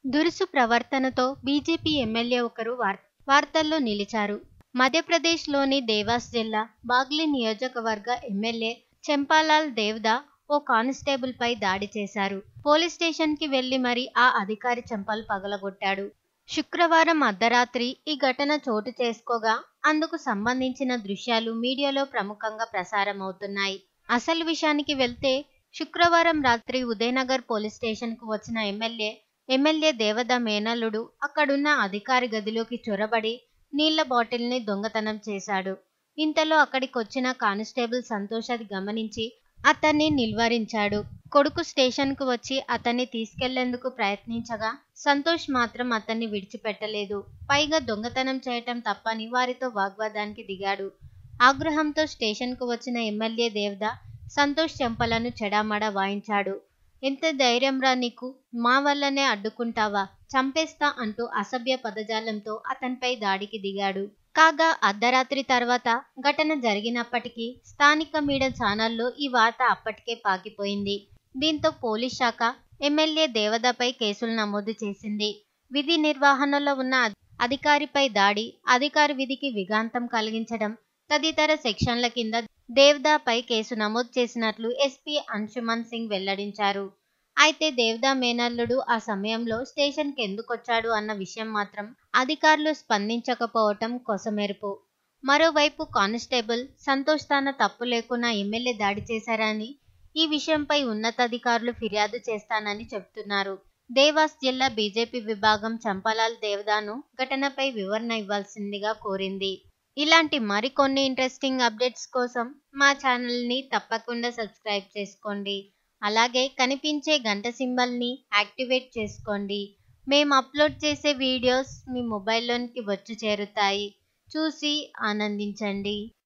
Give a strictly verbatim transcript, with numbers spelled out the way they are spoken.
దురుసు ప్రవర్తనతో BJP MLA ఒకరు war- వార్తల్లో నిలిచారు. మధ్యప్రదేశ్లోని దేవాస్ జిల్లా బాగ్లీ నియోజకవర్గ ఎమ్మెల్యే చంపాలాల్ దేవ్దా ఓ కానిస్టేబుల్పై దాడి చేశారు. పోలీస్ స్టేషన్కి వెళ్లి మరీ ఆ అధికారి చెంపలు పగలగొట్టాడు. శుక్రవారం అర్ధరాత్రి ఈ ఘటన చోటు చేసుకోగా అందుకు సంబంధించిన దృశ్యాలు మీడియాలో ప్రముఖంగా ప్రసారమవుతున్నాయి. అసలు విషయానికి వెళ్తే శుక్రవారం రాత్రి ఉదయనగర్ పోలీస్ స్టేషన్కు వచ్చిన ఎమ్మెల్యే ఎమ్మెల్యే దేవదా మేనల్లుడు అక్కడున్న అధికారి గదిలోకి చొరబడి నీళ్ల బాటిల్ని దొంగతనం చేశాడు. ఇంతలో అక్కడికొచ్చిన కానిస్టేబుల్ సంతోష్ అది గమనించి అతన్ని నిలువరించాడు. కొడుకు స్టేషన్కు వచ్చి అతన్ని తీసుకెళ్లేందుకు ప్రయత్నించగా సంతోష్ మాత్రం అతన్ని విడిచిపెట్టలేదు. పైగా దొంగతనం చేయటం తప్పని వారితో వాగ్వాదానికి దిగాడు. ఆగ్రహంతో స్టేషన్కు వచ్చిన ఎమ్మెల్యే దేవ్దా సంతోష్ చెంపలను చెడామడా వాయించాడు. ఎంత ధైర్యంరా నీకు, మా వల్లనే అడ్డుకుంటావా, చంపేస్తా అంటూ అసభ్య పదజాలంతో అతనిపై దాడికి దిగాడు. కాగా అర్ధరాత్రి తర్వాత ఘటన జరిగినప్పటికీ స్థానిక మీడియా ఛానల్లో ఈ వార్త అప్పటికే పాకిపోయింది. దీంతో పోలీస్ శాఖ ఎమ్మెల్యే దేవదాపై కేసులు నమోదు చేసింది. విధి నిర్వహణలో ఉన్న అధికారిపై దాడి, అధికారి విధికి విఘాతం కలిగించడం తదితర సెక్షన్ల కింద దేవ్దాపై కేసు నమోదు చేసినట్లు ఎస్పీ అంశుమన్ సింగ్ వెల్లడించారు. అయితే దేవ్దా మేనల్లుడు ఆ సమయంలో స్టేషన్కి ఎందుకొచ్చాడు అన్న విషయం మాత్రం అధికారులు స్పందించకపోవటం కొసమెరుపు. మరోవైపు కానిస్టేబుల్ సంతోష్ తన తప్పు లేకున్నా ఎమ్మెల్యే దాడి చేశారని, ఈ విషయంపై ఉన్నతాధికారులు ఫిర్యాదు చేస్తానని చెబుతున్నారు. దేవాస్ జిల్లా బీజేపీ విభాగం చంపాలాల్ దేవ్దాను ఘటనపై వివరణ ఇవ్వాల్సిందిగా కోరింది. ఇలాంటి మరికొన్ని ఇంట్రెస్టింగ్ అప్డేట్స్ కోసం మా ఛానల్ని తప్పకుండా సబ్స్క్రైబ్ చేసుకోండి. అలాగే కనిపించే గంట సింబల్ని యాక్టివేట్ చేసుకోండి. మేము అప్లోడ్ చేసే వీడియోస్ మీ మొబైల్లోనికి వచ్చి చేరుతాయి. చూసి ఆనందించండి.